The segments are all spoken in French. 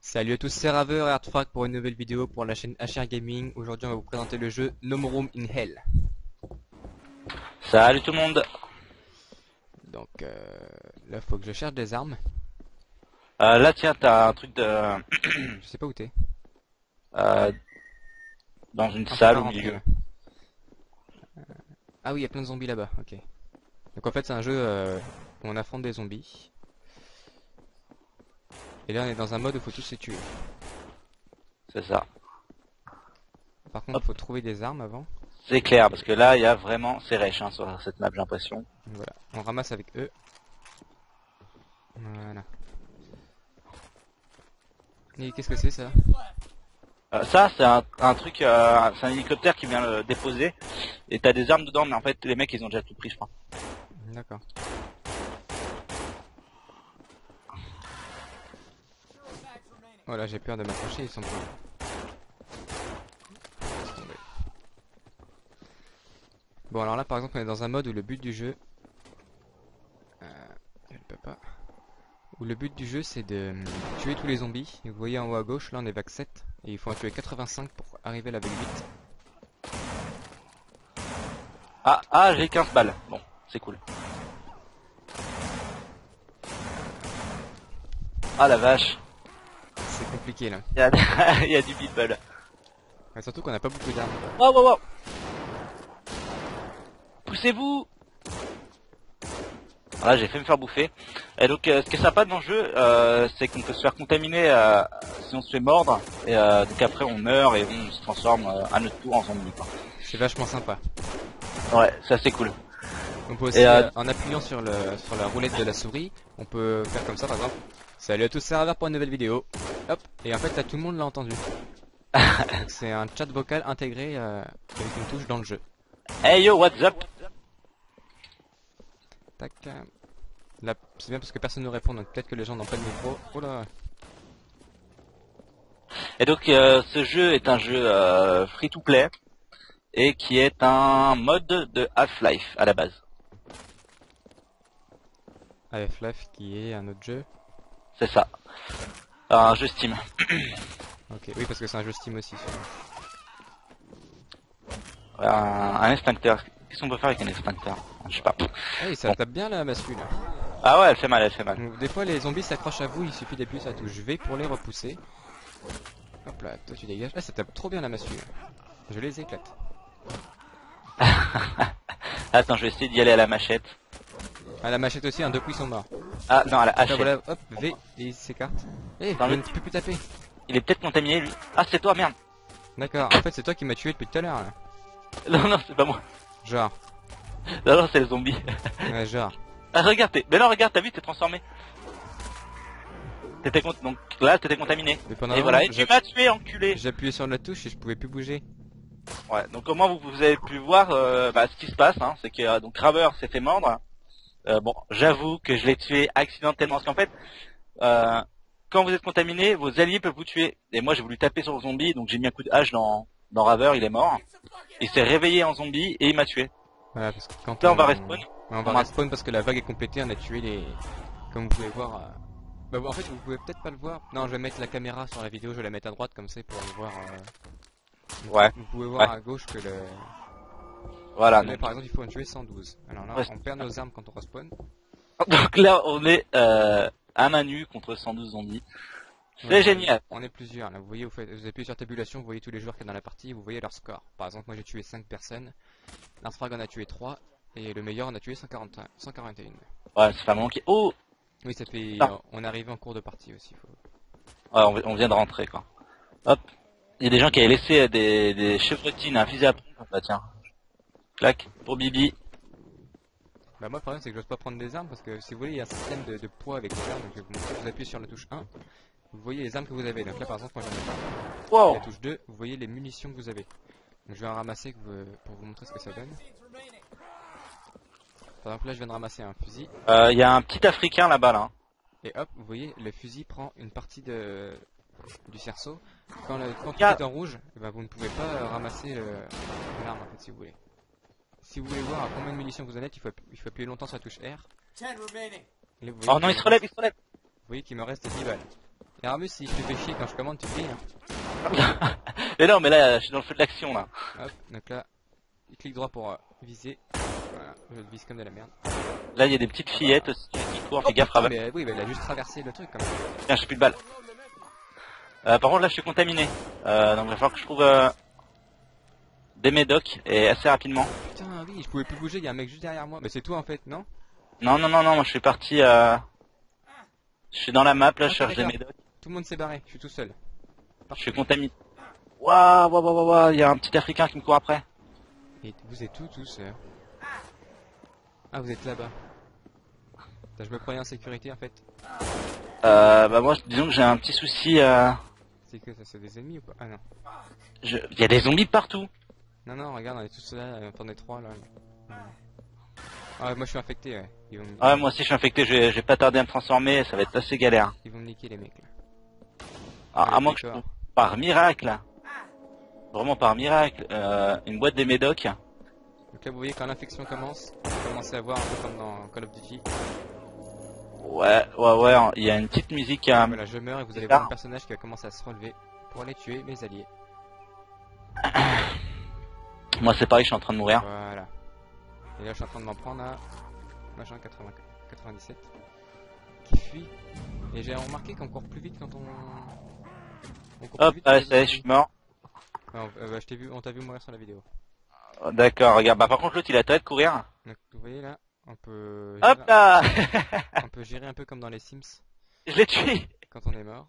Salut à tous, c'est Raveur et Artfrag pour une nouvelle vidéo pour la chaîne HR Gaming. Aujourd'hui on va vous présenter le jeu No More Room in Hell. Salut tout le monde. Donc là faut que je cherche des armes. Là tiens, t'as un truc de Je sais pas où t'es. euh, dans une Ah, faut salle pas au rentrer, milieu. là. Ah oui, il y a plein de zombies là-bas, ok. Donc en fait c'est un jeu où on affronte des zombies. Et là on est dans un mode où il faut tous les tuer. C'est ça. Par contre il faut trouver des armes avant. C'est clair parce que là il y a vraiment c'est rêche hein, sur cette map j'ai l'impression. Donc voilà, on ramasse avec eux. Voilà. Et qu'est-ce que c'est ça? Ça c'est un truc, c'est un hélicoptère qui vient le déposer et t'as des armes dedans mais en fait les mecs ils ont déjà tout pris je crois. D'accord. Voilà, j'ai peur de m'approcher, ils sont pleins. Laisse tomber. Bon alors là par exemple on est dans un mode où le but du jeu elle peut pas. Où le but du jeu c'est de tuer tous les zombies. Et vous voyez en haut à gauche, là on est vague 7 et il faut en tuer 85 pour arriver à la vague 8. Ah j'ai 15 balles. Bon, c'est cool. Ah la vache. C'est compliqué là. Il y a, il y a du people. Ouais, surtout qu'on a pas beaucoup d'armes. Wow. Poussez-vous. Là j'ai fait me faire bouffer. Et donc ce qui est sympa dans le jeu, c'est qu'on peut se faire contaminer si on se fait mordre. Et donc après on meurt et on se transforme à notre tour en zombie quoi. C'est vachement sympa. Ouais, ça c'est cool. On peut aussi, Et en appuyant sur la roulette de la souris, on peut faire comme ça par exemple. Salut à tous, c'est Raveur pour une nouvelle vidéo. Hop, et en fait là tout le monde l'a entendu. C'est un chat vocal intégré avec une touche dans le jeu. Hey yo, what's up? Tac. Là, c'est bien parce que personne ne répond, donc peut-être que les gens n'ont pas de micro. Oh là. Et donc ce jeu est un jeu free to play et qui est un mode de Half-Life à la base. Half-Life qui est un autre jeu. C'est ça. Un jeu Steam. Ok, oui parce que c'est un jeu Steam aussi. Un extincteur. Qu'est-ce qu'on peut faire avec un extincteur? Je sais pas. Ah, ça Bon. tape bien la massue là. Ah ouais, elle fait mal, elle fait mal. Donc, des fois les zombies s'accrochent à vous, il suffit d'appuyer sur la touche V pour les repousser. Hop là, toi tu dégages. Ah, ça tape trop bien la massue. Je les éclate. Attends, je vais essayer d'y aller à la machette. Ah, la machette aussi, un deux coups ils sont morts. Ah non, à la Ah, hachette. voilà, hop, V, et il s'écarte. Eh, Dans je le- ne peux plus taper. Il est peut-être contaminé lui. Ah c'est toi, merde. D'accord, en fait c'est toi qui m'as tué depuis tout à l'heure là. Non, c'est pas moi. Genre, Non, c'est le zombie. ouais, genre. Ah regarde, mais non, regarde, t'as vu, t'es transformé. Donc là, t'étais contaminé. Mais pendant Et un voilà, moment, et tu m'as tué, enculé. j'ai appuyé sur la touche et je pouvais plus bouger. Ouais, donc au moins vous avez pu voir ce qui se passe, hein, c'est que donc Graveur s'est fait mordre. Bon, j'avoue que je l'ai tué accidentellement, parce qu'en fait, quand vous êtes contaminé, vos alliés peuvent vous tuer. Et moi j'ai voulu taper sur le zombie, donc j'ai mis un coup de hache dans Raveur, il est mort. Il s'est réveillé en zombie et il m'a tué. Voilà, parce que quand Là on va respawn. Ouais, on va respawn parce que la vague est complétée, on a tué les... Comme vous pouvez voir... Bah, en fait, vous pouvez peut-être pas le voir. Non, je vais mettre la caméra sur la vidéo, je vais la mettre à droite comme ça pour le voir. Ouais. Vous pouvez voir Ouais. à gauche que le... Voilà. Là, Donc, par exemple, il faut en tuer 112. Alors là, Ouais. on perd nos armes quand on respawn. donc là on est à main nue contre 112 zombies. C'est Ouais, génial. On est plusieurs. Là, vous voyez, vous appuyez sur tabulation, vous voyez tous les joueurs qui sont dans la partie, vous voyez leur score. Par exemple, moi j'ai tué 5 personnes. L'artfrag en a tué 3. Et le meilleur en a tué 141. Ouais, c'est pas manqué. Oh, Oui, ça fait... Ah. On arrive en cours de partie aussi. ouais, on vient de rentrer quoi. Hop. Il y a des gens qui avaient laissé des chevrotines, un fusil à pompe. Bah tiens. Clac, pour Bibi. Bah moi le problème c'est que j'ose pas prendre des armes parce que si vous voulez il y a un système de poids avec les armes. Donc je vais vous montrer. Vous appuyez sur la touche 1. Vous voyez les armes que vous avez. Donc là par exemple moi j'en ai pas. Wow. La touche 2, vous voyez les munitions que vous avez. Donc je vais en ramasser pour vous montrer ce que ça donne. Par exemple là je viens de ramasser un fusil. Il y a un petit africain là-bas là. Et hop, vous voyez le fusil prend une partie du cerceau. Quand tout Regarde. est en rouge, eh ben, vous ne pouvez pas ramasser l'arme en fait si vous voulez. Si vous voulez voir à combien de munitions vous en êtes, il faut appuyer longtemps sur la touche R. Et là, vous voyez Oh non, qu'il il se relève, il se relève. Vous voyez qu'il me reste 10 balles. Aramus, si je te fais chier quand je commande, tu te dis. Hein. Mais non, mais là, je suis dans le feu de l'action là. Hop, donc là, clic droit pour viser. Voilà, je vise comme de la merde. Là, il y a des petites fillettes aussi qui courent, fais gaffe, putain, Ravel. mais oui, mais elle a juste traversé le truc quand même. Tiens, j'ai plus de balles. Par contre, là, je suis contaminé. Donc, il va falloir que je trouve des médocs et assez rapidement. Putain, oui, je pouvais plus bouger, il y a un mec juste derrière moi. Mais c'est toi en fait, non? Non, non, non, non, moi je suis parti. Je suis dans la map, là, je cherche des d'accord. médocs. Tout le monde s'est barré, je suis tout seul. Je suis contaminé. Waouh, waouh, waouh, waouh, il y a un petit Africain qui me court après. Et vous êtes où tous Ah, vous êtes là-bas. Putain, je me croyais en sécurité en fait. Bah moi, disons que j'ai un petit souci. C'est que ça, c'est des ennemis ou pas? Ah non. Il y a des zombies partout. Non, non, regarde, on est tous là, on est trois là. Ah, moi je suis infecté, ouais. Ouais, moi aussi je suis infecté, je vais pas tarder à me transformer, ça va être assez galère. Ils vont me niquer les mecs là. Ah, à moins que je trouve par miracle, vraiment par miracle, une boîte des médocs. Donc là vous voyez quand l'infection commence, vous commencez à voir un peu comme dans Call of Duty. Ouais, ouais, ouais, il y a une petite musique à... Voilà, je meurs et vous allez voir un personnage qui va commencer à se relever pour aller tuer mes alliés. Moi c'est pareil, je suis en train de mourir. Voilà. Et là je suis en train de m'en prendre à machin 97 qui fuit. Et j'ai remarqué qu'on court plus vite quand on court Hop, plus vite allez, ça y est, je suis mort. bah, je t'ai vu, on t'a vu mourir sur la vidéo. D'accord, regarde, bah par contre l'autre il a tête de courir. Donc vous voyez là, on peut Hop là. on peut gérer un peu comme dans les Sims. Je l'ai tué. Quand on est mort.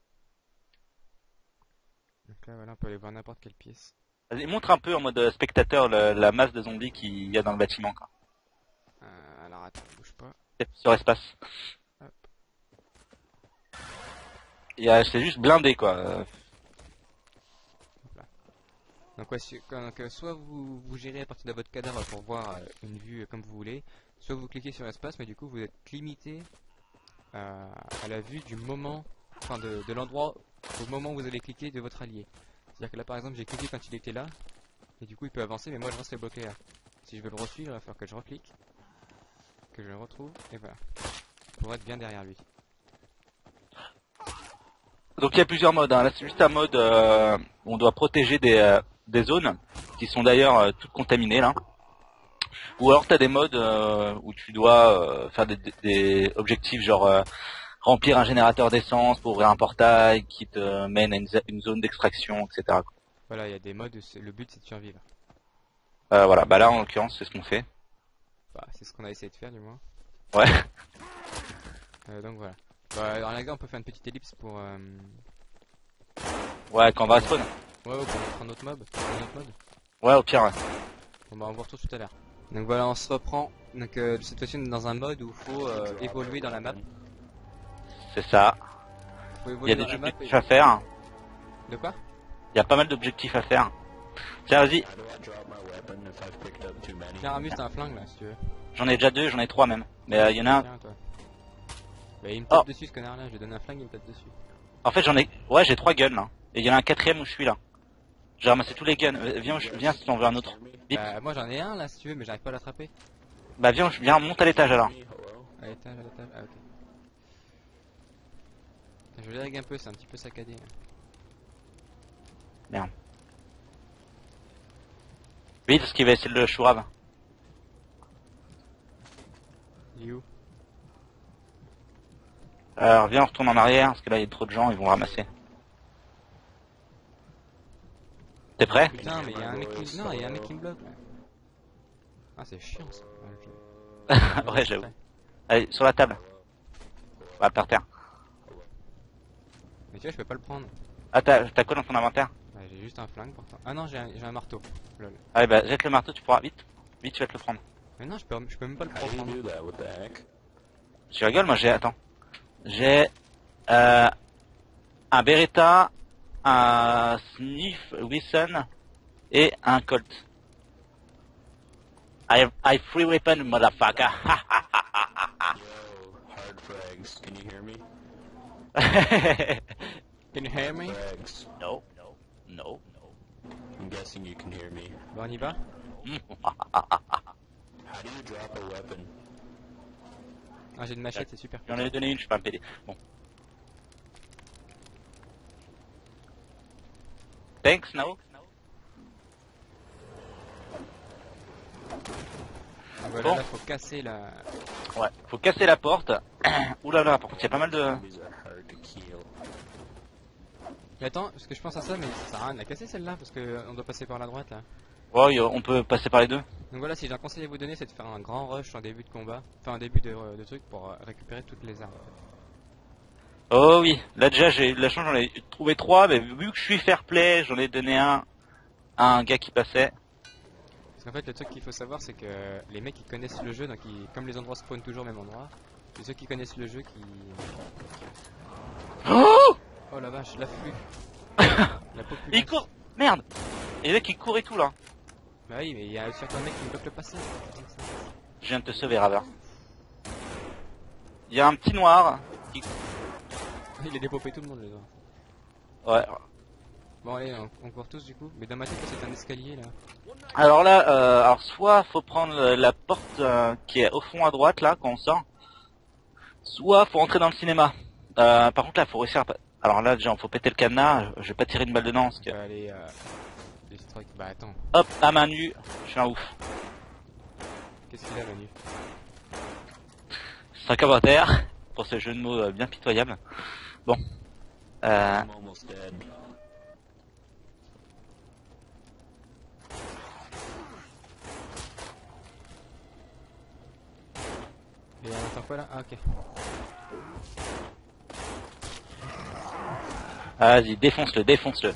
Donc là voilà, on peut aller voir n'importe quelle pièce. Vas-y, montre un peu en mode spectateur la masse de zombies qu'il y a dans le bâtiment, quoi. Alors attends, bouge pas. Sur espace. Hop. C'est juste blindé, quoi. Hop là. Donc, ouais, soit vous gérez à partir de votre cadavre pour voir une vue comme vous voulez, soit vous cliquez sur espace, mais du coup vous êtes limité à la vue du moment, enfin de l'endroit au moment où vous allez cliquer de votre allié. C'est-à-dire que là par exemple j'ai cliqué quand il était là, et du coup il peut avancer, mais moi je reste bloqué là. Si je veux le resuivre, il va falloir que je reclique, que je le retrouve, et voilà. Pour être bien derrière lui. Donc il y a plusieurs modes, hein. Là c'est juste un mode où on doit protéger des zones qui sont d'ailleurs toutes contaminées là. Ou alors t'as des modes où tu dois faire des objectifs genre remplir un générateur d'essence pour ouvrir un portail qui te mène à une zone d'extraction, etc. Voilà, il y a des modes où le but c'est de survivre. Voilà, bah là en l'occurrence c'est ce qu'on fait. Bah c'est ce qu'on a essayé de faire du moins. Ouais. Donc voilà. Bah dans la gare on peut faire une petite ellipse pour... Ouais, quand on va à spawn. Ouais, pour mettre un autre mob. Ouais, au pire. Ouais. Bon bah on vous retrouve tout à l'heure. Donc voilà, on se reprend. Donc cette fois-ci on est dans un mode où il faut évoluer dans la map. C'est ça. Il y a des objectifs à faire. De quoi? Il y a pas mal d'objectifs à faire. Tiens, vas-y. Tiens, Ramus, t'as un flingue là si tu veux. J'en ai déjà deux, j'en ai trois même. Mais il y en a un. Tiens, toi. Bah il me tape dessus ce connard là, je lui donne un flingue, il me tape dessus. En fait j'en ai... Ouais, j'ai trois guns là. Et il y en a un quatrième où je suis là. J'ai ramassé tous les guns. Viens si t'en veux un autre. Vite. Bah moi j'en ai un là si tu veux, mais j'arrive pas à l'attraper. Bah viens, monte à l'étage alors. À l'étage, ah ok. Je lag un peu, c'est un petit peu saccadé. Merde. Vite, parce qu'il va essayer de le chourave. Il est où? Alors viens, on retourne en arrière, parce que là il y a trop de gens, ils vont ramasser. T'es prêt? Putain, mais il y a un mec qui... Non, il y a un mec qui me bloque là. Ah c'est chiant ça. Ouais, j'avoue. Allez, sur la table. Ouais, par terre. Mais tu vois, je peux pas le prendre. Ah, t'as quoi dans ton inventaire? Bah, j'ai juste un flingue pourtant. Ah non, j'ai un marteau. Lol. Allez, bah jette le marteau, tu pourras vite. Vite, tu vas te le prendre. Mais non, je peux même pas le prendre. Tu rigoles, moi j'ai... Attends. J'ai... un Beretta, un Sniff Wesson et un Colt. I free weapon, motherfucker. Hard frags. Can you hear me? Can you hear me? No. I'm guessing you can hear me. Bon, on y va? How do you drop a weapon? Ah, j'ai une machette, c'est super. J'en ai donné une, je suis pas un PD. Bon. Thanks, now. Voilà, Bon. là, faut casser la... Ouais, faut casser la porte. Ouh là là, par contre, il y a pas mal de... Zombies are hard to kill. Mais attends, parce que je pense à ça, mais ça sert à rien de la casser celle-là, parce que on doit passer par la droite, là. Ouais, on peut passer par les deux. Donc voilà, si j'ai un conseil à vous donner, c'est de faire un grand rush en début de combat, enfin un début de truc pour récupérer toutes les armes. Oh oui, là déjà j'ai eu de la chance, j'en ai trouvé 3, mais vu que je suis fair play, j'en ai donné un à un gars qui passait. Parce qu'en fait, le truc qu'il faut savoir, c'est que les mecs qui connaissent le jeu, donc comme les endroits spawnent toujours au même endroit, c'est ceux qui connaissent le jeu qui... Oh, Oh la vache, l'afflux. La population. il court. Merde. Et le mec il court et tout là. Bah oui, mais il y a certains mecs qui me bloquent le passage. Je viens de te sauver, Raver. Il y a un petit noir qui... Il a dépopé tout le monde, les gars. Ouais. Bon allez, on court tous du coup. Mais dans ma tête, c'est un escalier là. Alors là, alors soit faut prendre la porte qui est au fond à droite là quand on sort, soit faut entrer dans le cinéma. Par contre là, faut réussir à... Alors là déjà, faut péter le cadenas. Je vais pas tirer une balle dedans parce que... On va aller... des trucs. Bah attends, Hop, à main nue, je suis un ouf. qu'est-ce qu'il a Manu? 5 commentaires pour ce jeu de mots bien pitoyable. Bon. I'm almost dead. Et on entend quoi là? Ah ok. Vas-y, défonce-le, défonce-le.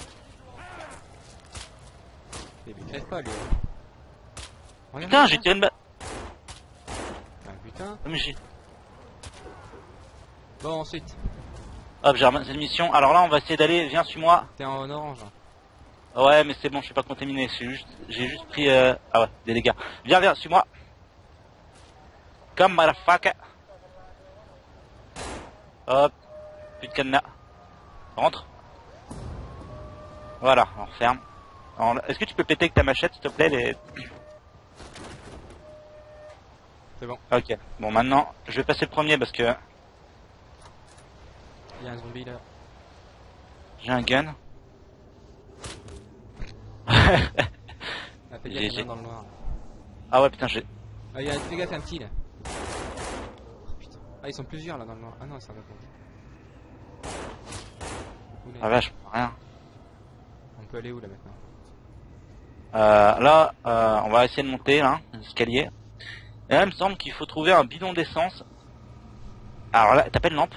Mais crève pas lui. Regarde, Putain, regarde. j'ai tiré une balle. Ah putain. Mais j'ai... Bon ensuite, Hop, j'ai ramassé une mission. Alors là, on va essayer d'aller. Viens, suis-moi. t'es en orange. Ouais, mais c'est bon, je suis pas contaminé. J'ai juste pris... Ah ouais, des dégâts. Viens, viens, suis-moi. Comme motherfucker. Hop. Plus de cadenas. Rentre. Voilà, on referme. Est-ce que tu peux péter avec ta machette, s'il te plaît, les... C'est bon. Ok. Bon, maintenant, je vais passer le premier parce que Il y a un zombie là. j'ai un gun. Ah fais gaffe, il y en a J'ai- dans le noir. Ah ouais, putain, j'ai... Ah il y a fais gaffe, un petit là. Oh, putain. Ah ils sont plusieurs là dans le noir. Ah non, ça va pas. Oula. Ah vache, rien. On peut aller où là maintenant? Là, on va essayer de monter, là, l'escalier. Et là, il me semble qu'il faut trouver un bidon d'essence. Alors là, t'as pas une lampe?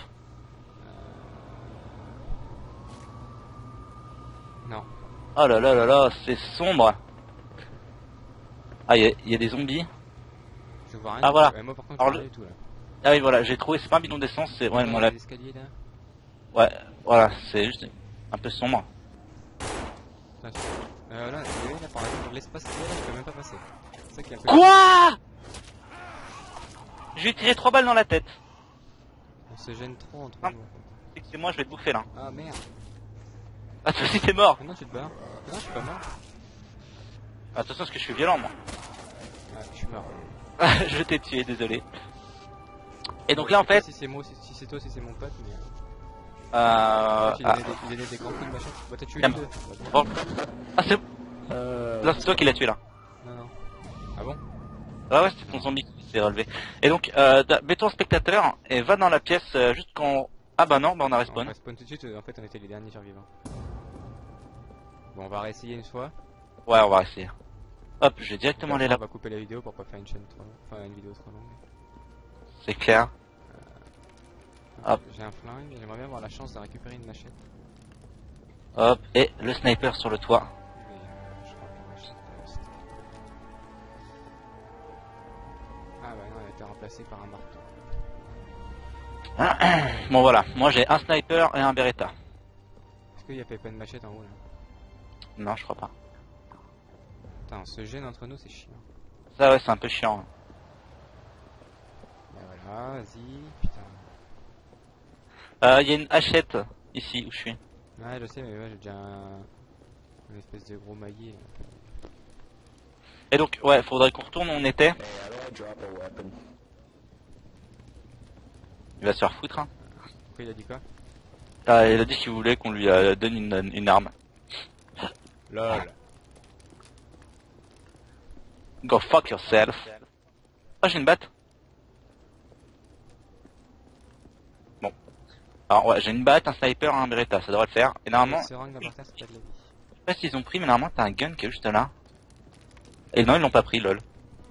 Non. Oh là là là là, c'est sombre. Ah, il y a des zombies. Je vois rien. Ah, du voilà. tout. Moi par contre, Alors, je vois rien du tout là. Ah oui, voilà, j'ai trouvé, c'est pas un bidon d'essence, c'est... Ouais, moi là... Les escaliers là. Ouais, voilà, c'est juste un peu sombre. Là, là, vous voyez, là par exemple, l'espace qu'il y a là, je peux même pas passer. C'est ça qui est un peu... Quoi? J'ai tiré 3 balles dans la tête. On se gêne trop entre Non. nous. C'est que c'est moi, je vais te bouffer là. Ah merde. Ah, toi aussi t'es mort. Ah non, tu te barres. Ah non, je suis pas mort. Attention, parce que je suis violent, moi. Ah, je suis mort. Je t'ai tué, désolé. Et donc là, en fait... Si c'est moi, si c'est toi, si c'est mon pote, mais... Il Ah, donnait des grands coups de machin. Bah t'as tué Yam. les deux. bon. Ah, c'est... Là, c'est toi qui l'as tué, là. Non, non. Ah bon? Ah ouais, c'était ton zombie qui s'est relevé. Et donc, mets-toi en spectateur et va dans la pièce juste quand... Ah bah non, bah on a On respawn. respawn tout de suite, en fait on était les derniers survivants. Bon, on va réessayer une fois. Ouais, on va essayer. Hop, je vais directement aller On là. va couper la vidéo pour pas faire une chaîne trop... Enfin, une vidéo trop longue. C'est clair. Hop. J'ai un flingue, j'aimerais bien avoir la chance de récupérer une machette. Hop, et le sniper sur le toit. Mais je crois que la machette reste. Ah bah non, elle a été remplacée par un marteau. Bon voilà, moi j'ai un sniper et un Beretta. Est-ce qu'il y a pas une machette en haut là? Non, je crois pas. Putain, on se gêne entre nous, c'est chiant. Ça ouais, c'est un peu chiant. Bah voilà, vas-y, putain. Il y a une hachette ici où je suis. Ouais, je sais, mais ouais, j'ai déjà une espèce de gros maillet. Et donc, ouais, faudrait qu'on retourne où on était. Hey, how do I drop a weapon? Il va se faire foutre. Hein. Pourquoi il a dit quoi? Il a dit qu'il voulait qu'on lui donne une arme. Lol. Go fuck yourself. Oh, j'ai une batte. Bon. Alors ouais, j'ai une batte, un sniper, un Beretta, ça devrait le faire. Et normalement, Le seringue va partir, c'est pas de la vie. je sais pas s'ils ont pris, mais normalement t'as un gun qui est juste là. Et non, ils l'ont pas pris, lol.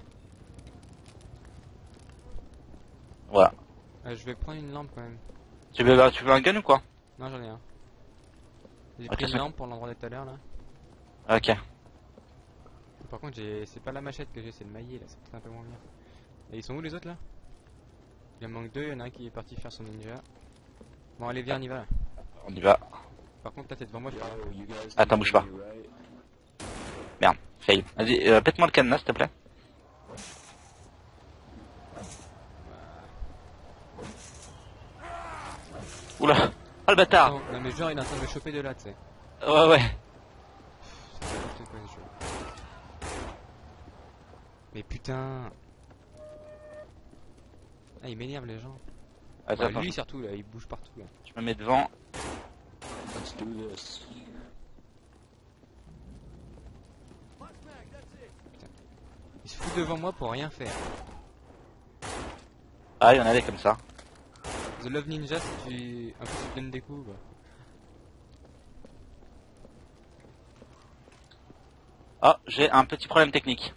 Voilà. Je vais prendre une lampe quand même. Tu veux un gun ou quoi? Non, j'en ai un. J'ai Ok, pris une c'est- lampe pour l'endroit de tout à l'heure là. Ok. Par contre, c'est pas la machette que j'ai, c'est le maillet là, c'est peut-être un peu moins bien. Et ils sont où les autres là? Il en manque deux, il y en a un qui est parti faire son ninja. Bon, allez, viens, on y va là. On y va. Par contre, là t'es devant moi, je peux rien. Yo, you guys Attends, can bouge hear pas. me, right? Merde, fail. Vas-y, pète-moi le cadenas s'il te plaît. Oula. Oh le bâtard. Non, non, mais genre, il est en train de me choper de là, tu sais. Ouais, ouais. C'est n'importe quoi, ce jeu. Mais putain. Ah, il m'énerve les gens. Attends, Ouais, attends, lui surtout là, il bouge partout là. je me mets devant. Let's do this. Il se fout devant moi pour rien faire. Ah, il y en avait comme ça. The Love Ninja, si tu. Un peu, tu te donnes des coups quoi. Oh, j'ai un petit problème technique.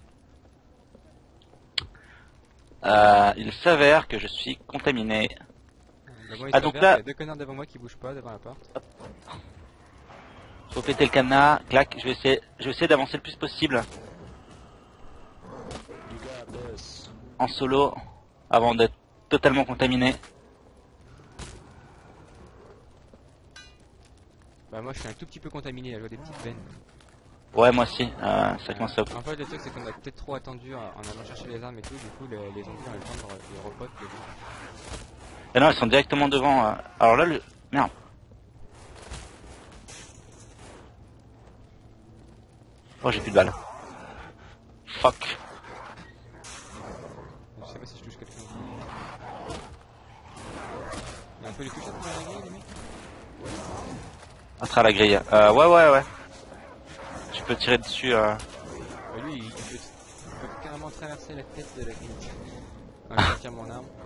Il s'avère que je suis contaminé. Bah, moi, il Ah, donc s'avère là- qu'il y a deux connards devant moi qui bougent pas devant la porte. Faut péter le cadenas, clac, je vais essayer d'avancer le plus possible You got this. en solo avant d'être totalement contaminé. Bah, moi je suis un tout petit peu contaminé là, je vois des petites veines. Ouais, moi aussi, ça commence à... En fait, le truc c'est qu'on a peut-être trop attendu en allant chercher les armes et tout, du coup les zombies ont eu le temps de repote. Ah non, ils sont directement devant. Alors là, le... Merde. Oh, j'ai plus de balles. Fuck. Je sais pas si je touche quelqu'un. Il y a un peu les touches à travers la grille, les mecs. À travers la grille. Ouais. Tu peux tirer dessus. Bah, lui il peut carrément traverser la tête de la grille. Ouais, je tire mon arme.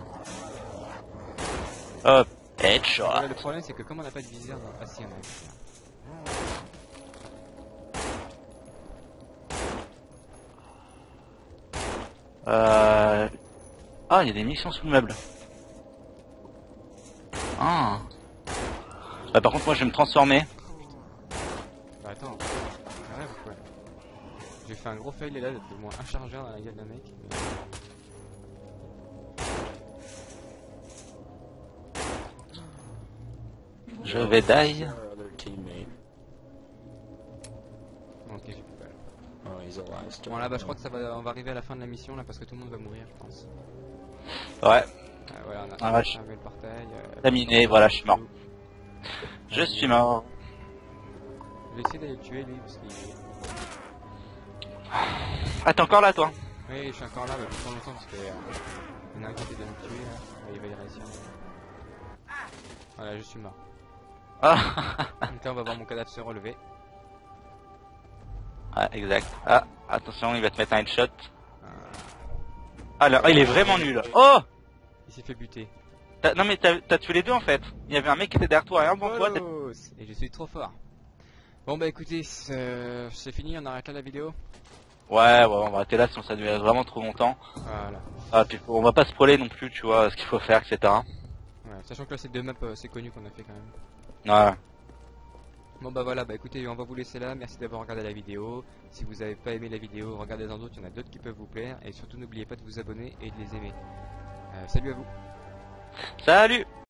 Hop. Headshot. Voilà, le problème c'est que comme on n'a pas de visière dans... Ah si, on a une visière. Ah, il y a des munitions sous le meuble. Ah. Bah, par contre, moi, je vais me transformer. Bah attends, c'est vrai ou quoi? J'ai fait un gros fail là, d'être au moins un chargeur dans la gueule d'un mec. Mais... Je vais die. Our other teammate. Bon, ok, j'ai plus de balles. Oh, he's alive still. Bon là, bah je crois que on va arriver à la fin de la mission là parce que tout le monde va mourir, je pense. Ouais. Voilà, on a Ah, vache. fermé le portail. Terminé, voilà, je suis mort. Je suis mort. Je vais essayer d'aller le tuer lui parce qu'il... Ah, t'es encore là, toi? Oui, je suis encore là, mais plus longtemps parce que... il y en a un qui essaie de me tuer là, il va y réussir. Voilà, je suis mort. Ah. Donc là, on va voir mon cadavre se relever. Ouais, exact. Ah, attention, il va te mettre un headshot. Ah, là, il est vraiment nul. Oh! Il s'est fait buter. Non, mais t'as tué les deux, en fait. Il y avait un mec qui était derrière toi et un bon toi. Bolos. Et je suis trop fort. Bon bah écoutez, c'est fini, on arrête là la vidéo. Ouais, on va arrêter là, sinon ça durait vraiment trop longtemps. Voilà. Ah, puis on va pas spoiler non plus, tu vois, ce qu'il faut faire, etc. Ouais, sachant que là c'est deux maps c'est connu qu'on a fait quand même. Voilà. Bon bah voilà, bah écoutez, on va vous laisser là, merci d'avoir regardé la vidéo. Si vous avez pas aimé la vidéo, regardez-en d'autres, il y en a d'autres qui peuvent vous plaire. Et surtout n'oubliez pas de vous abonner et de les aimer. Salut à vous. Salut!